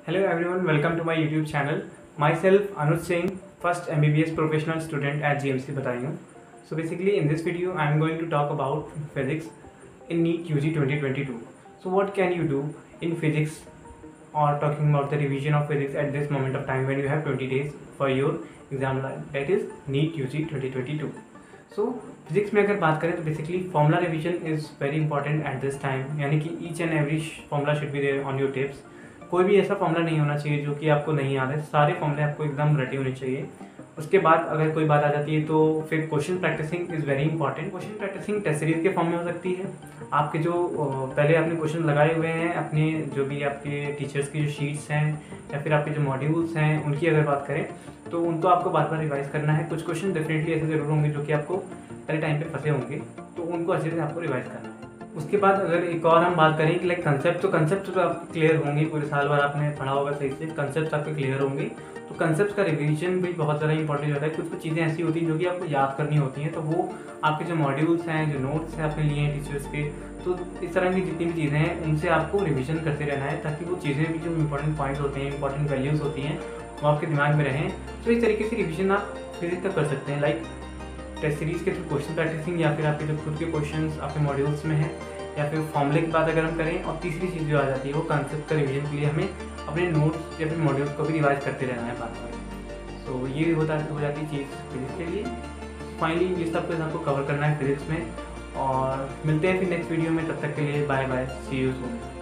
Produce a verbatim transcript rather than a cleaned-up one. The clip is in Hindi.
Hello everyone, welcome to my YouTube channel. Myself Anuj Singh, first M B B S professional student at G M C Badaयूं. So basically in this video I am going to talk about physics in NEET U G twenty twenty-two. So what can you do in physics or talking about the revision of physics at this moment of time when you have twenty days for your exam, that is NEET U G twenty twenty-two. So physics में अगर बात करें तो basically formula revision is very important at this time, यानी कि each and every formula should be there on your tips. कोई भी ऐसा फॉर्मूला नहीं होना चाहिए जो कि आपको नहीं याद है, सारे फॉर्मूले आपको एकदम रटे होने चाहिए. उसके बाद अगर कोई बात आ जाती है तो फिर question practicing is very important. Question practicing test series के फॉर्म में हो सकती है. आपके जो पहले आपने क्वेश्चन लगाए हुए हैं अपने जो भी आपके टीचर्स की जो शीट्स हैं या फिर आपके जो मॉड्यूल्स हैं उनकी अगर बात करें तो उनको आपको बार बार रिवाइज करना है. कुछ क्वेश्चन डेफिनेटली ऐसे ज़रूर होंगे जो कि आपको पहले टाइम पे फंसे होंगे, तो उनको अच्छे से आपको रिवाइज करना है. उसके बाद अगर एक और हम बात करें कि लाइक कंसेप्ट, तो कंसेप्ट तो आपके क्लियर होंगे, पूरे साल भर आपने पढ़ा होगा सही से, कंसेप्ट आपके क्लियर होंगे. तो कंसेप्ट का रिवीजन भी बहुत ज़्यादा इंपॉर्टेंट होता है. कुछ कुछ चीज़ें ऐसी होती हैं जो कि आपको याद करनी होती हैं, तो वो आपके जो मॉड्यूल्स हैं, जो नोट्स हैं आपने लिए हैं टीचर्स के, तो इस तरह की जितनी भी चीज़ें हैं उनसे आपको रिविजन करते रहना है ताकि वो चीज़ें भी जो इंपॉर्टेंट पॉइंट्स होते हैं, इंपॉर्टेंट वैल्यूज़ होती हैं, वो आपके दिमाग में रहें. तो इस तरीके से रिविजन आप फिजिक्स का कर सकते हैं, लाइक टेस्ट सीरीज के थ्रू क्वेश्चन प्रैक्टिसिंग या फिर आपके जो खुद के क्वेश्चंस आपके मॉड्यूल्स में हैं, या फिर फॉर्मूले की बात अगर हम करें. और तीसरी चीज़ जो आ जाती है वो कंसेप्ट का रिवीजन के लिए हमें अपने नोट्स या फिर मॉड्यूल्स को भी रिवाइज करते रहना है बार बार. तो ये होता हो जाती है चीज़ फिजिक्स के लिए. फाइनली ये सब कुछ आपको कवर करना है फिजिक्स में, और मिलते हैं फिर नेक्स्ट वीडियो में. तब तक के लिए bye bye, see you soon.